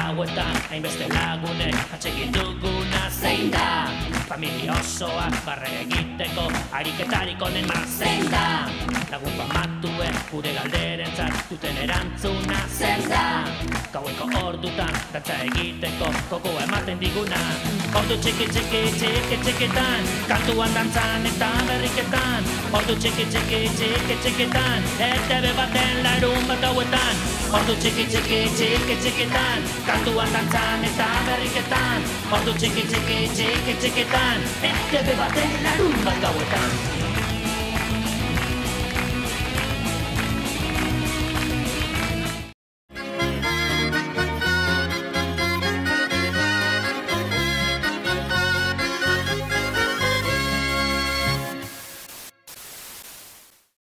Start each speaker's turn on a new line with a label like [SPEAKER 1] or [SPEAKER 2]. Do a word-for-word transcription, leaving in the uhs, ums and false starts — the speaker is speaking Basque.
[SPEAKER 1] hauetan hainbeste lagunek atsegin duguna zein da. Familia osoa barre egiteko ariketarik onena zein da. Lagun famatue gure galderentzat duten erantzuna zein da. Gaueko ordutan dantza egiteko kokoa ematen diguna. Ordu txiki txiki txiki txikitan kantuan dantzan eta berriketan. Ordu txiki txiki txiki txikitan E T V baten larun bat hauetan. Ordu txiki txiki txiki txikitan kantuan dantzan eta berriketan. Ordu txiki txiki txiki txikitan E T V baten larun bat hauetan.